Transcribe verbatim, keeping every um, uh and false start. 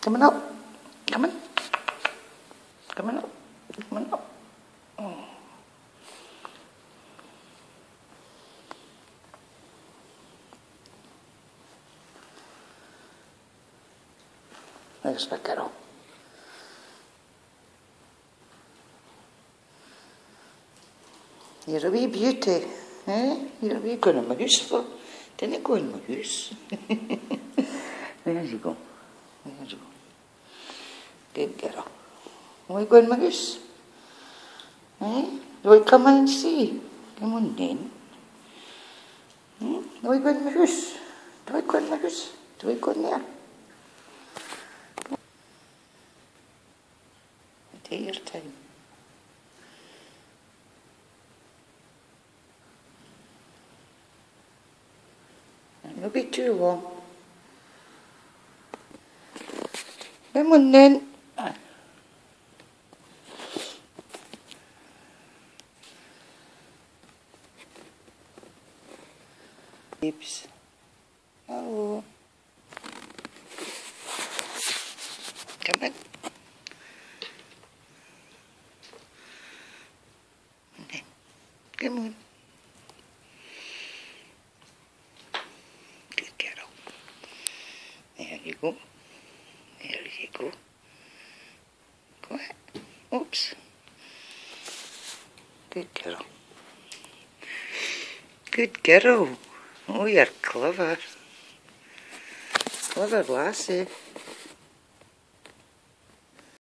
Come on up. Come on. Come on up. Come on up. Oh. There's the girl. You're a wee beauty, eh? You're a wee going in my house for. Didn't go in my house. There you go. There you go. Good girl. Why go in my house? Eh? Do I come in and see? Come on then. Hmm? Do I go in my house? Do I go in my house? Do I go in there? Take your time. It won't be too long. Come on then. Oops. Hello. Come on. Come on. Good girl. There you go. There you go. Go ahead. Oops. Good girl. Good girl. Oh, you're clever. Clever lassie.